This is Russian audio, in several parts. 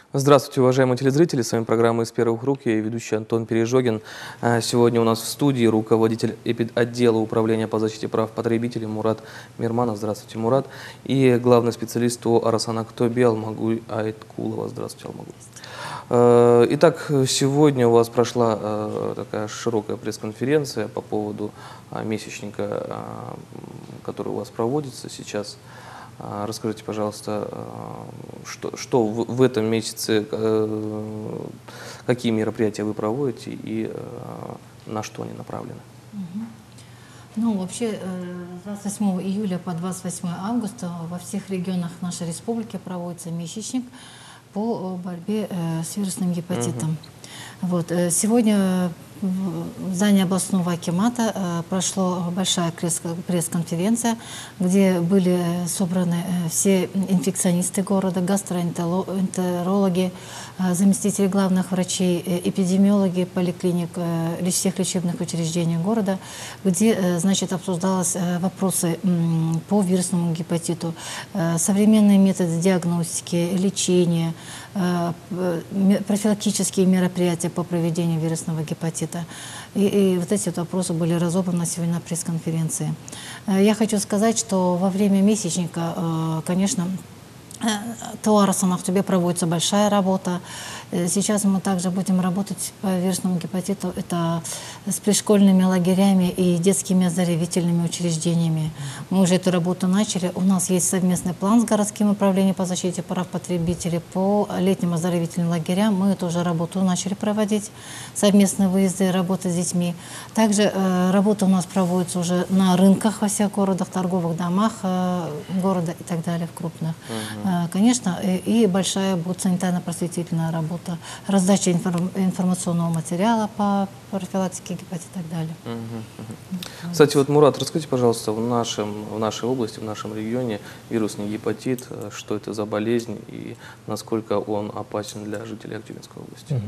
Здравствуйте, уважаемые телезрители, с вами программа «Из первых рук», я ведущий Антон Пережогин. Сегодня у нас в студии руководитель отдела управления по защите прав потребителей Мурат Мирманов. Здравствуйте, Мурат. И главный специалист ТО Арасанактобе Алмагуль Айткулова. Здравствуйте, Алмагуль. Итак, сегодня у вас прошла такая широкая пресс-конференция по поводу месячника, который у вас проводится сейчас. Расскажите, пожалуйста, что в этом месяце, какие мероприятия вы проводите и на что они направлены? Ну, вообще, с 28 июля по 28 августа во всех регионах нашей республики проводится месячник по борьбе с вирусным гепатитом. Вот. Сегодня в здании областного акимата прошла большая пресс-конференция, где были собраны все инфекционисты города, гастроэнтерологи, заместители главных врачей, эпидемиологи поликлиник, всех лечебных учреждений города, где, значит, обсуждались вопросы по вирусному гепатиту, современные методы диагностики, лечения, профилактические мероприятия по проведению вирусного гепатита. И вот эти вот вопросы были разобраны сегодня на пресс-конференции. Я хочу сказать, что во время месячника, конечно, ТО Арасанактобе проводится большая работа. Сейчас мы также будем работать по вирусному гепатиту, это с пришкольными лагерями и детскими оздоровительными учреждениями. Мы уже эту работу начали. У нас есть совместный план с городским управлением по защите прав потребителей по летним оздоровительным лагерям. Мы эту уже работу начали проводить, совместные выезды, работа с детьми. Также работа у нас проводится уже на рынках во всех городах, торговых домах города и так далее, в крупных. Конечно, и большая будет санитарно-просветительная работа, раздача информационного материала по профилактике гепатита и так далее. Кстати, вот, Мурат, расскажите, пожалуйста, в нашей области, в нашем регионе вирусный гепатит, что это за болезнь и насколько он опасен для жителей Актюбинской области?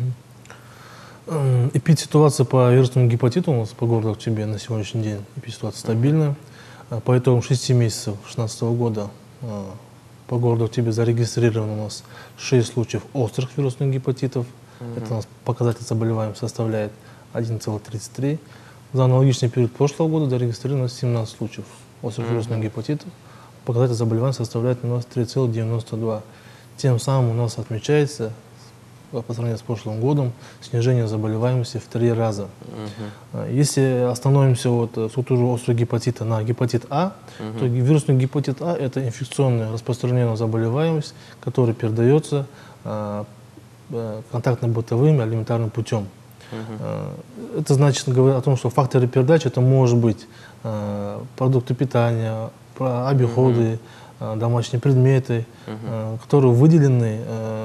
Эпидситуация по вирусному гепатиту у нас по городу Актюбе на сегодняшний день эпидситуация стабильная. По итогам 6 месяцев 2016 года по городу Актюбе зарегистрировано у нас 6 случаев острых вирусных гепатитов. Это у нас показатель заболеваемости составляет 1,33. За аналогичный период прошлого года зарегистрировано 17 случаев острых вирусных гепатитов. Показатель заболеваемости составляет у нас 3,92. Тем самым у нас отмечается, по сравнению с прошлым годом, снижение заболеваемости в 3 раза. Если остановимся вот в структуре острого гепатита на гепатит А, то вирусный гепатит А – это инфекционная распространенная заболеваемость, которая передается контактно-бытовым алиментарным путем. Это значит, говорит о том, что факторы передачи это может быть продукты питания, обиходы, домашние предметы, которые выделены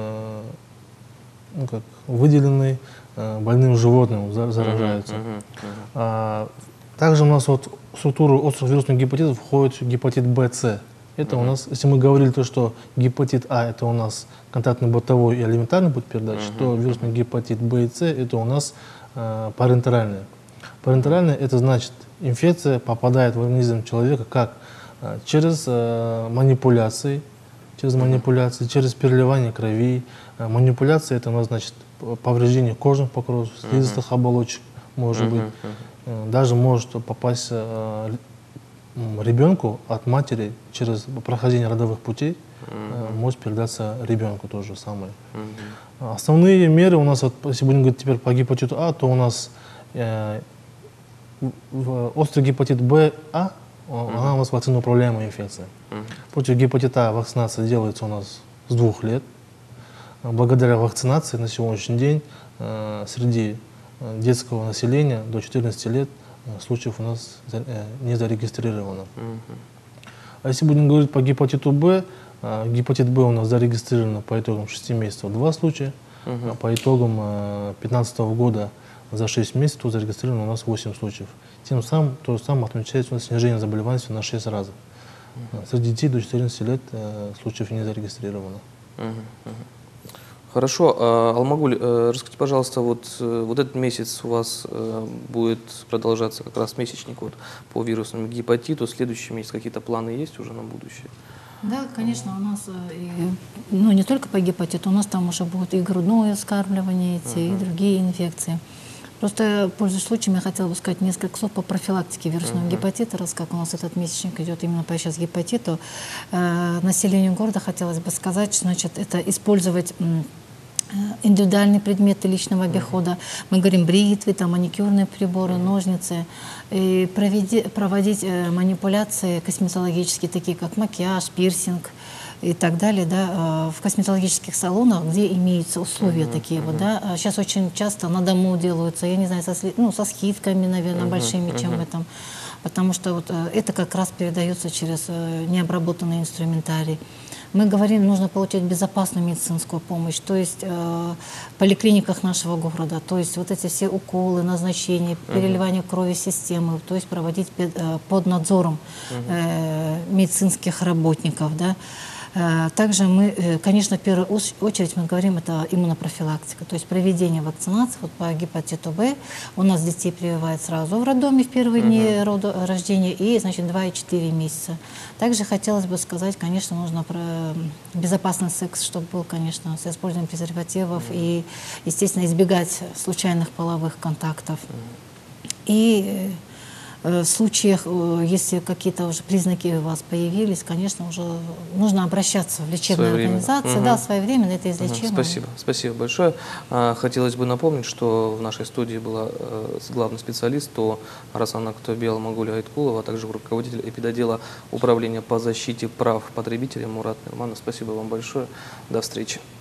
больным животным, заражаются. Также у нас вот в структуру острых вирусных гепатитов входит гепатит Б, С. Это у нас, если мы говорили то, что гепатит А это у нас контактно-бытовой и алиментарный путь передачи, то вирусный гепатит Б и С это у нас парентеральный. Парентеральный это значит инфекция попадает в организм человека как через манипуляции, через переливание крови. Манипуляция это у нас значит повреждение кожных покровов, слизистых оболочек, может быть. Даже может попасть ребенку от матери через прохождение родовых путей, может передаться ребенку то же самое. Основные меры у нас, вот, если будем говорить теперь по гепатиту А, то у нас острый гепатит Б, А, она у нас вакциноуправляемая инфекция. Против гепатита А вакцинация делается у нас с 2 лет. Благодаря вакцинации на сегодняшний день среди детского населения до 14 лет случаев у нас не зарегистрировано. А если будем говорить по гепатиту Б, гепатит Б у нас зарегистрировано по итогам 6 месяцев 2 случая, а по итогам 2015 года за 6 месяцев зарегистрировано у нас 8 случаев. Тем самым то же самое отмечается у нас снижение заболеваемости на 6 раз. Среди детей до 14 лет случаев не зарегистрировано. Хорошо. Алмагуль, расскажите, пожалуйста, вот этот месяц у вас будет продолжаться как раз месячник вот по вирусному гепатиту. Следующий месяц какие-то планы есть уже на будущее? Да, конечно, у нас, ну, не только по гепатиту, у нас там уже будет и грудное вскармливание, и другие инфекции. Просто, пользуясь случаем, я хотела бы сказать несколько слов по профилактике вирусного гепатита, раз как у нас этот месячник идет именно по сейчас гепатиту. Населению города хотелось бы сказать, значит, это использовать индивидуальные предметы личного обихода. Мы говорим бритвы, там, маникюрные приборы, ножницы. И проводить манипуляции косметологические, такие как макияж, пирсинг и так далее, да, в косметологических салонах, где имеются условия такие вот, да. Сейчас очень часто на дому делаются, я не знаю, со скидками, наверное, большими, чем в этом. Потому что вот это как раз передается через необработанный инструментарий. Мы говорим, нужно получать безопасную медицинскую помощь, то есть в поликлиниках нашего города, то есть вот эти все уколы, назначения, переливание крови системы, то есть проводить под надзором медицинских работников, да. Также мы, конечно, в первую очередь мы говорим, это иммунопрофилактика, то есть проведение вакцинации вот по гепатиту В. У нас детей прививают сразу в роддоме в первые дни рождения и, значит, 2 и 4 месяца. Также хотелось бы сказать, конечно, нужно про безопасный секс, чтобы был, конечно, с использованием презервативов и, естественно, избегать случайных половых контактов. И в случаях, если какие-то уже признаки у вас появились, конечно, уже нужно обращаться в лечебные организации, да, своевременно, это излечимо. Спасибо, спасибо большое. Хотелось бы напомнить, что в нашей студии была главный специалист ТО Арасана Актобиал Магуля Айткулова, а также руководитель эпидотдела Управления по защите прав потребителей Мурат Мирманов. Спасибо вам большое. До встречи.